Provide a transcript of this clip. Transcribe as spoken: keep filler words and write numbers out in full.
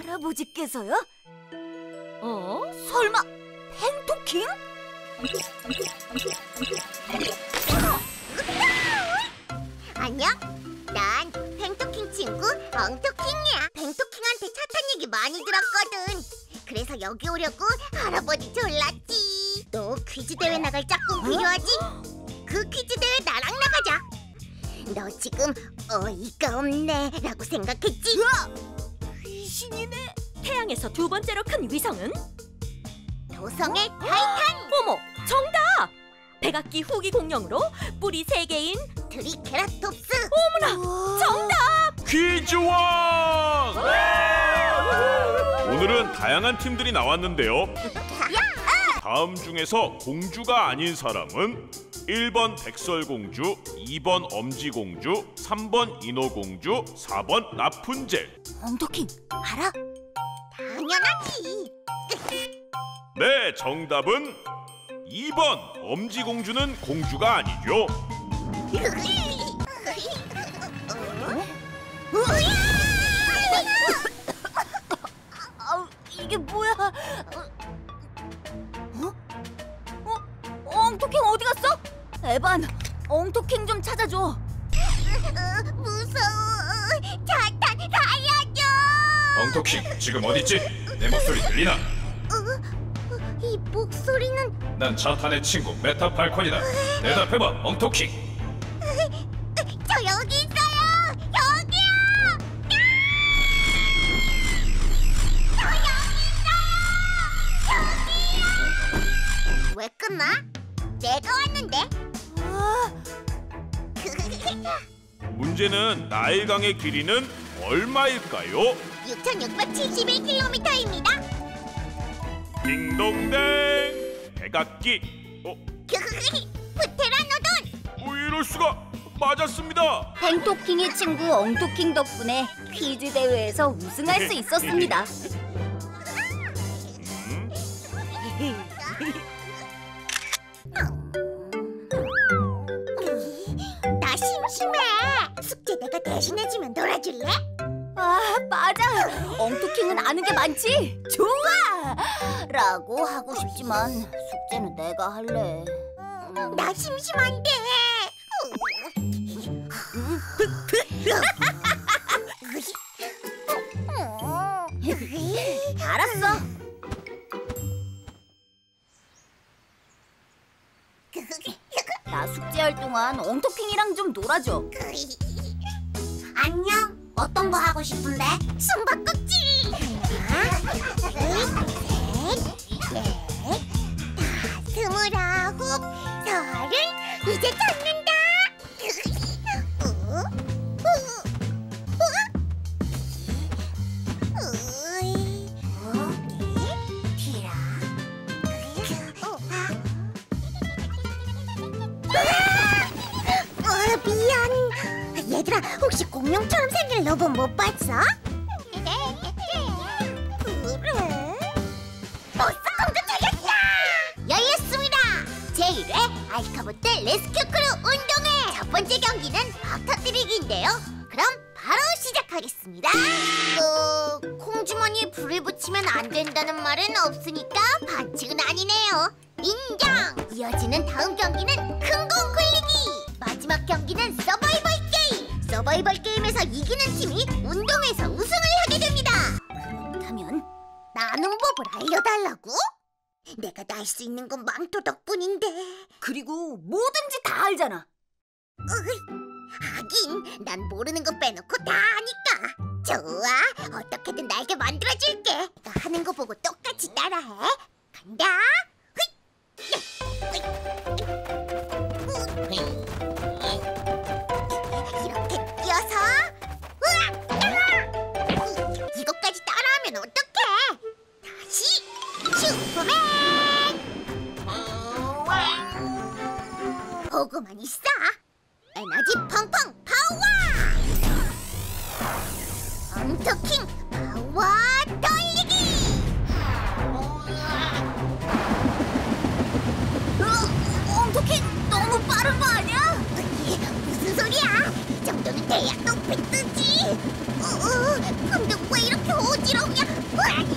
할아버지께서요? 어? 설마 펜토킹? 안녕? 난 펜토킹 친구 엉토킹이야. 펜토킹한테 차탄 얘기 많이 들었거든. 그래서 여기 오려고 할아버지 졸랐지. 너 퀴즈 대회 나갈 짝꿍 필요하지? 그 퀴즈 대회 나랑 나가자. 너 지금 어이가 없네 라고 생각했지? 귀신이네. 태양에서 두 번째로 큰 위성은? 도성의 타이탄! 어머, 정답! 백악기 후기 공룡으로 뿌리 세 개인 트리케라톱스! 어머나, 정답! 퀴즈왕! 오늘은 다양한 팀들이 나왔는데요. 다음 중에서 공주가 아닌 사람은 일 번 백설공주, 이 번 엄지공주, 삼 번 인어공주, 사 번 라푼젤. 엉토킹, 알아? 당연하지! 네, 정답은 이 번 엄지공주는 공주가 아니죠. 아, 이게 뭐야? 어? 어? 엉토킹 어디 갔어? 에반, 엉토킹 좀 찾아줘. 무서워! 차탄 살려줘! 엉토킹, 지금 어딨지? 내 목소리 들리나? 어? 이 목소리는... 난 차탄의 친구 메타팔콘이다. 대답해봐, 엉토킹. 저 여기 있어요! 여기요! 저 여기 있어요! 여기요! 왜 끝나? 내가 왔는데? 문제는 나일강의 길이는 얼마일까요? 육천육백칠십일 킬로미터입니다. 딩동댕! 백악기! 어? 프테라노돈! 어, 이럴 수가! 맞았습니다! 펜토킹의 친구 엉토킹 덕분에 퀴즈 대회에서 우승할 수 있었습니다. 음? 나 심심해. 숙제 내가 대신해주면 놀아줄래? 아, 맞아. 엉토킹은 아는 게 많지. 좋아! 라고 하고 싶지만 숙제는 내가 할래. 나 심심한데. 알았어. 나 숙제할 동안 엉토킹이랑 좀 놀아줘. 안녕. 어떤 거 하고 싶은데? 숨바꼭질. 스물아홉, 서른, 이제 찾는다. 어? 어? 어? 어이, 어? 티라. 어, 미안. 얘들아, 혹시 공룡처럼 생긴 로봇 못 봤어? 그래? 보스공주 찾았다! 열렸습니다! 제일 회 알카보트 레스큐 크루 운동회! 첫 번째 경기는 박 터뜨리기인데요. 그럼 바로 시작하겠습니다. 어... 콩주머니에 불을 붙이면 안 된다는 말은 없으니까 반칙은 아니네요. 인정! 이어지는 다음 경기는 큰 공 굴리기! 마지막 경기는 서바이벌 게임! 서바이벌 게임에서 이기는 팀이 운동회에서 우승을 하게 됩니다. 그렇다면 나는 법을 알려달라고? 내가 날 수 있는 건 망토 덕분인데. 그리고 뭐든지 다 알잖아. 으이, 하긴 난 모르는 거 빼놓고 다 아니까. 좋아, 어떻게든 날개 만들어줄게. 내가 하는 거 보고 똑같이 따라해. 간다. 휘! 이렇게 뛰어서. 으악! 이것까지 따라하면 어떡해? 다시 슈퍼맨! 보고만 있어. 에너지 펑펑 파워! 엉토킹 파워 돌리기! 어, 엉토킹 너무 빠른 거 아니야? 무슨 소리야? 이 정도는 대야 높이 뜨지. 어, 근데 왜 이렇게 어지럽냐? 우와!